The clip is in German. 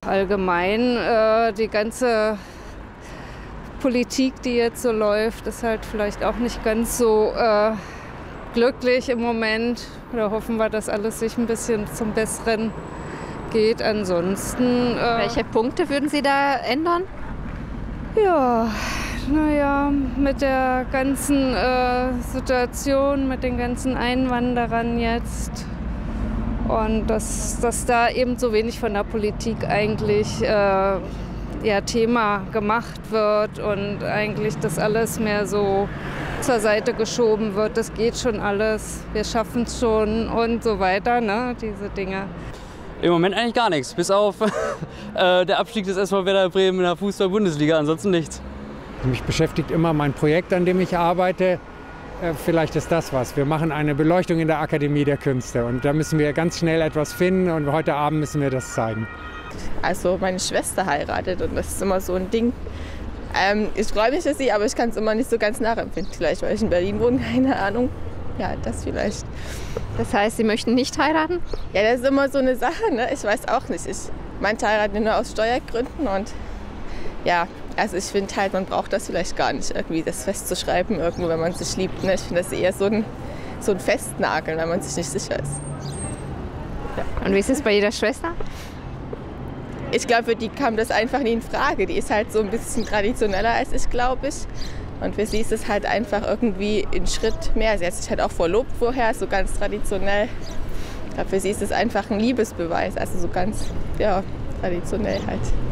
allgemein die ganze Politik, die jetzt so läuft, ist halt vielleicht auch nicht ganz so glücklich im Moment. Da hoffen wir, dass alles sich ein bisschen zum Besseren geht. Ansonsten... Welche Punkte würden Sie da ändern? Ja, naja, mit der ganzen Situation, mit den ganzen Einwanderern jetzt und dass da eben so wenig von der Politik eigentlich Thema gemacht wird und eigentlich das alles mehr so zur Seite geschoben wird. Das geht schon alles, wir schaffen es schon und so weiter, ne, diese Dinge. Im Moment eigentlich gar nichts, bis auf der Abstieg des SV Werder Bremen in der Fußball-Bundesliga, ansonsten nichts. Mich beschäftigt immer mein Projekt, an dem ich arbeite. Vielleicht ist das was. Wir machen eine Beleuchtung in der Akademie der Künste und da müssen wir ganz schnell etwas finden und heute Abend müssen wir das zeigen. Also meine Schwester heiratet und das ist immer so ein Ding. Ich freue mich für sie, aber ich kann es immer nicht so ganz nachempfinden. Vielleicht, weil ich in Berlin wohne, keine Ahnung. Ja, das vielleicht. Das heißt, Sie möchten nicht heiraten? Ja, das ist immer so eine Sache, ne? Ich weiß auch nicht. Manche heiraten nur aus Steuergründen und ja, also ich finde halt, man braucht das vielleicht gar nicht, irgendwie das festzuschreiben, irgendwo, wenn man sich liebt. Ne? Ich finde das eher so ein Festnageln, wenn man sich nicht sicher ist. Ja. Und wie ist es bei Ihrer Schwester? Ich glaube, für die kam das einfach nie in Frage. Die ist halt so ein bisschen traditioneller als ich, glaube ich. Und für sie ist es halt einfach irgendwie ein Schritt mehr. Sie hat sich halt auch verlobt vorher, so ganz traditionell. Ich glaube, für sie ist es einfach ein Liebesbeweis, also so ganz traditionell halt.